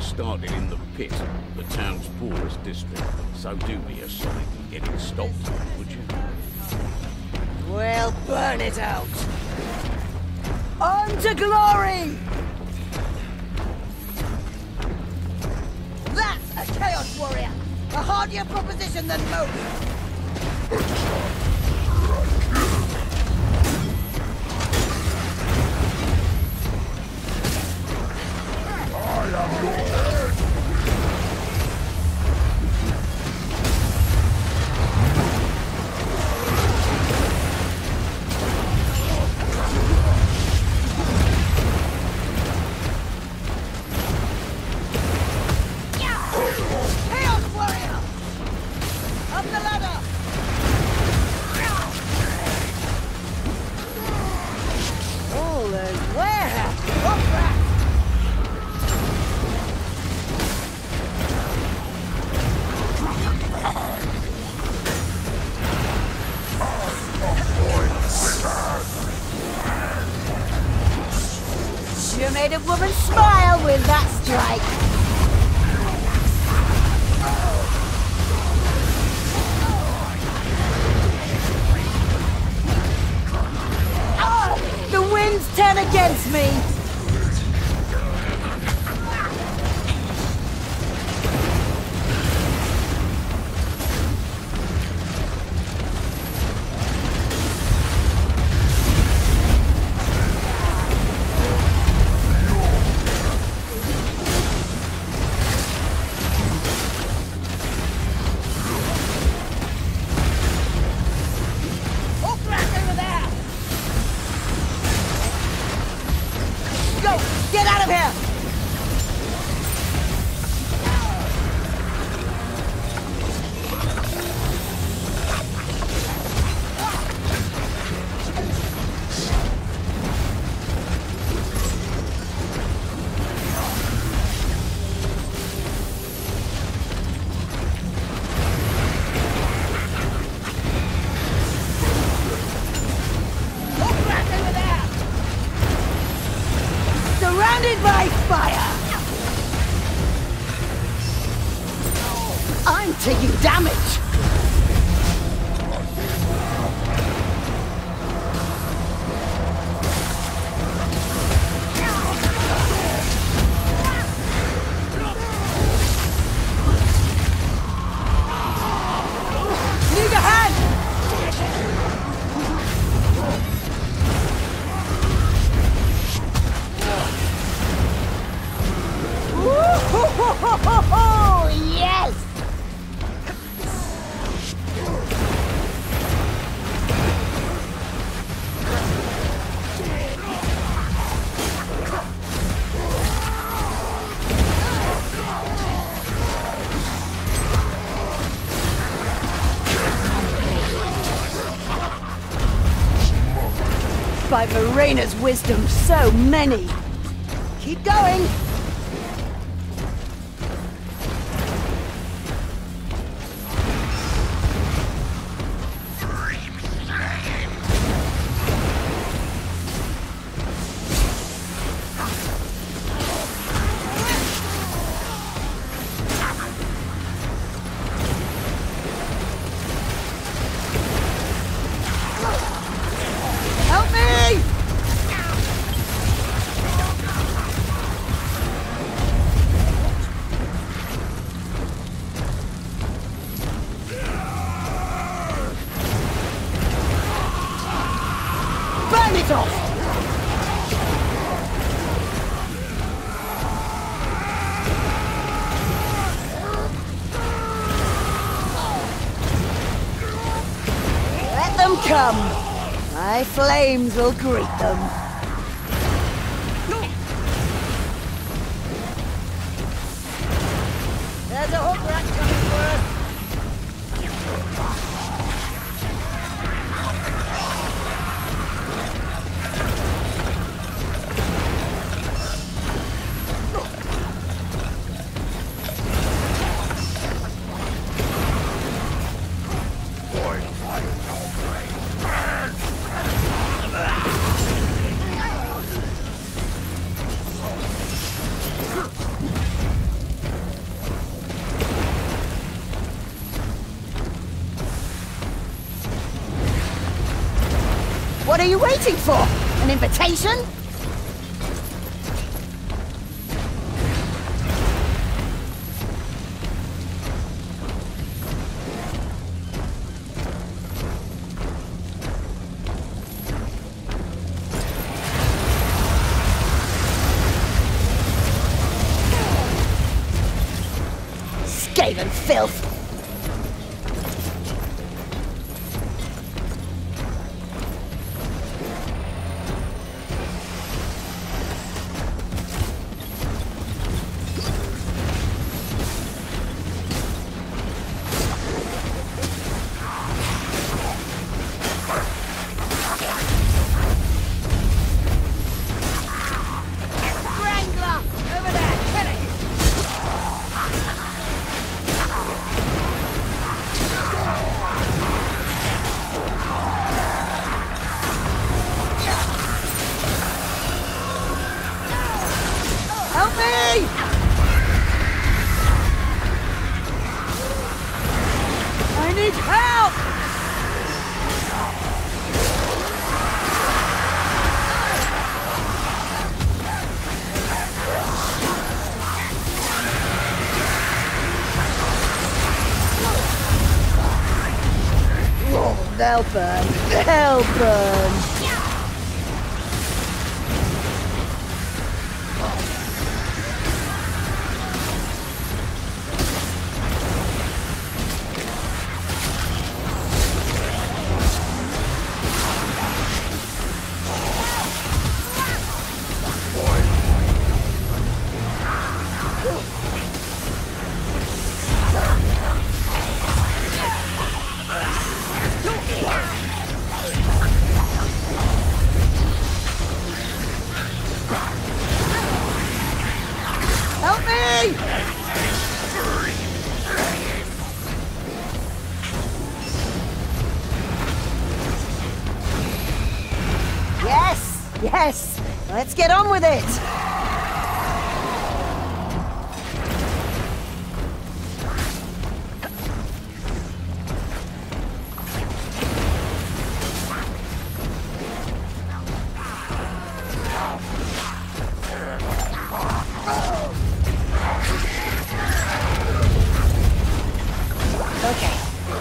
started in the pit, the town's poorest district. So do me a solid and get it stopped, would you? We'll burn it out! On to glory! That's a Chaos Warrior! A hardier proposition than most! You made a woman smile with that strike. Oh, the winds turn against me. Get out of here! Surrounded by fire! I'm taking damage! Need a hand! Yes! By Verena's wisdom, so many! Keep going! Help me! Burn it off! Let them come! My flames will greet them. There's a hook rat coming for us. What are you waiting for? An invitation? Skaven filth! I need help! Oh, they'll burn. They'll burn. Help me! Yes! Yes! Let's get on with it! Okay.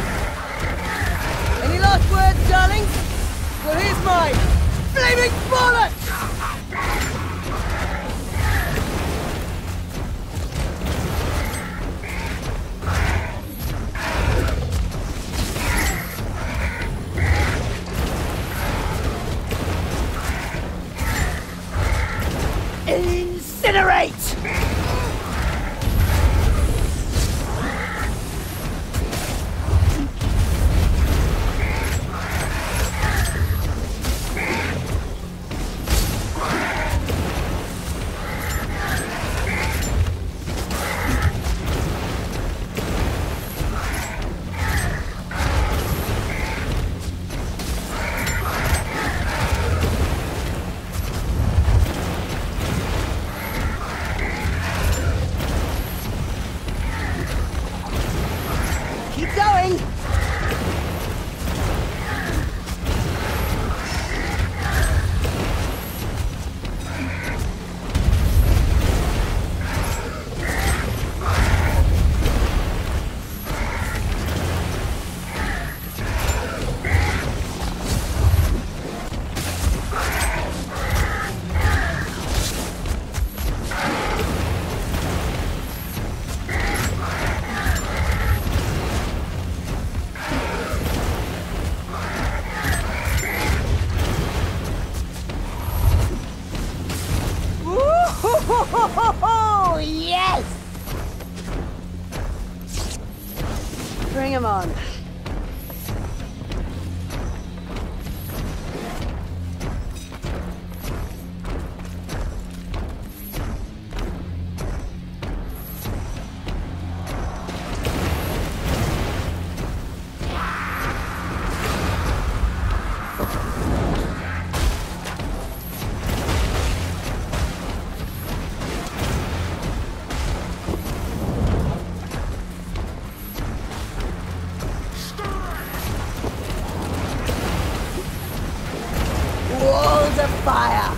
Any last words, darlings? Well, here's mine. Flaming bullet! Incinerate! Keep going! Oh, yes! Bring him on. fire!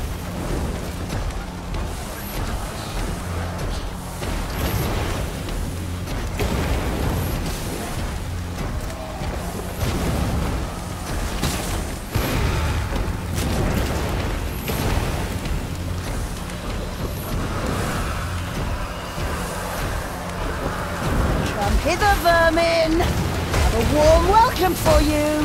Come hither, vermin! Have a warm welcome for you!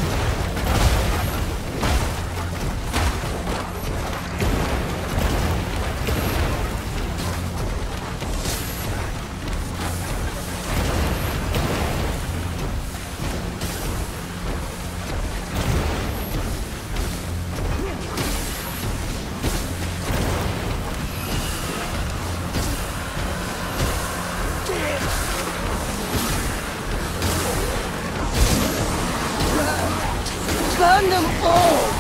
Burn them all!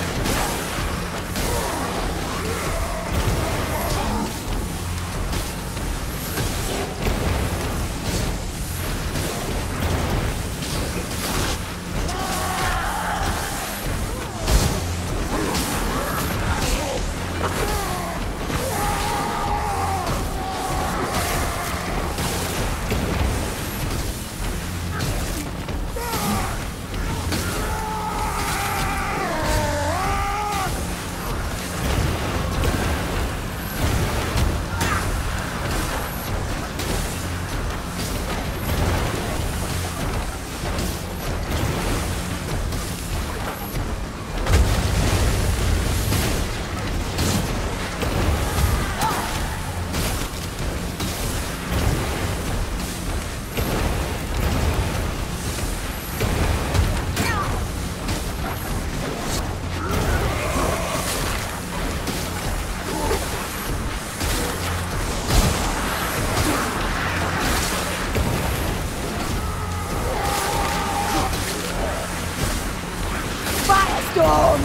Firestorm!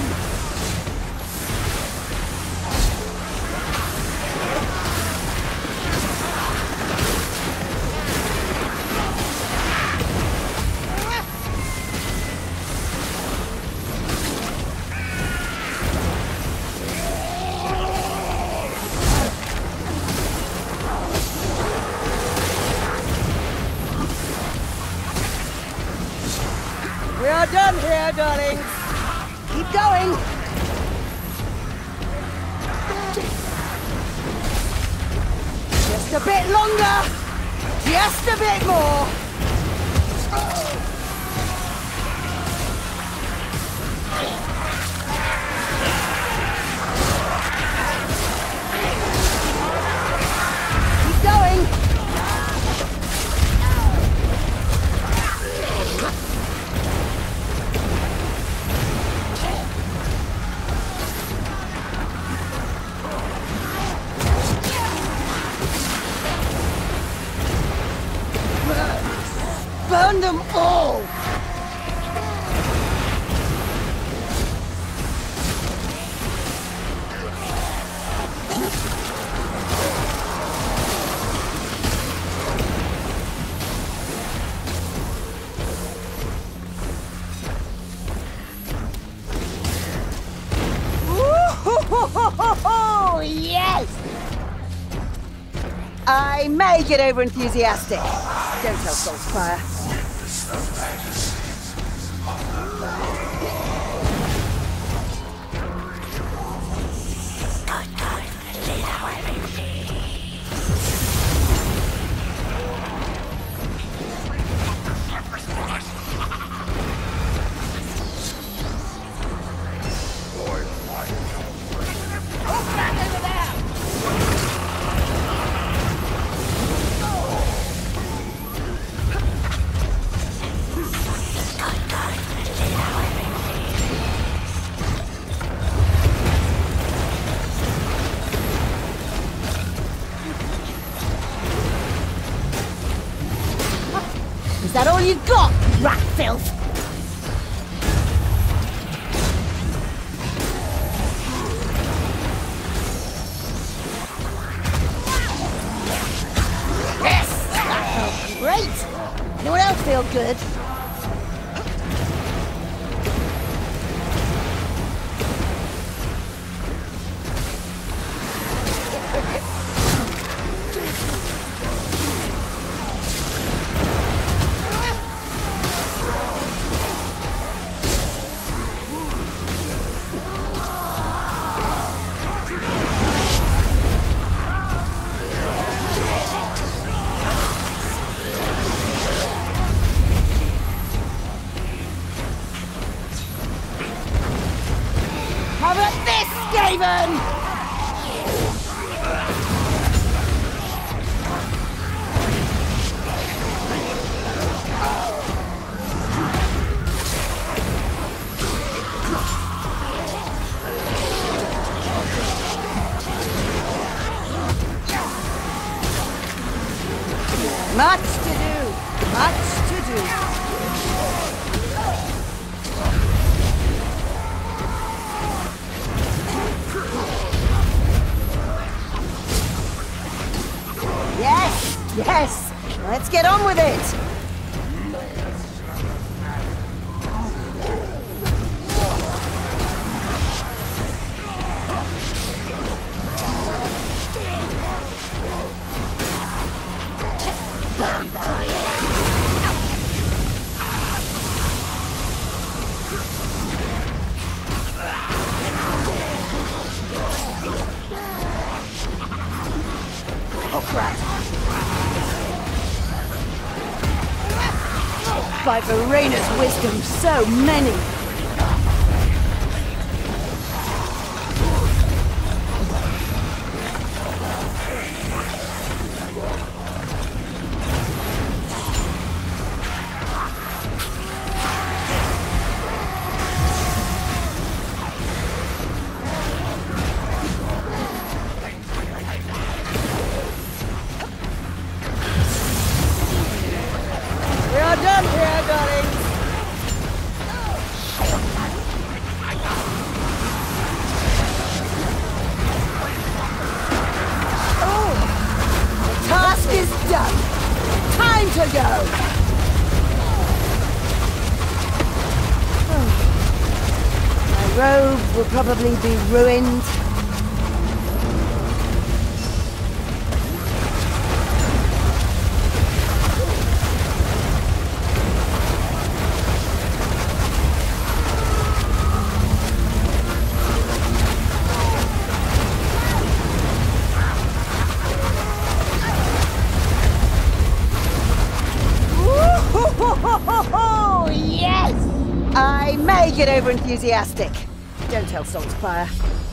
We are done here, darlings. Keep going. Just a bit longer. Just a bit more. Keep going. Burn them all! Ooh, yes! I may get over enthusiastic. Don't tell Saltspire. Is that all you've got, rat filth? Yes! That felt great! Anyone else feel good? even! Much to do, much to do. Yes, yes, let's get on with it. Oh, crap. By Verena's wisdom, so many. We are done here, darling. Oh, the task is done. Time to go. Oh. My robe will probably be ruined. Yes! I may get over enthusiastic. Don't tell Saltspire.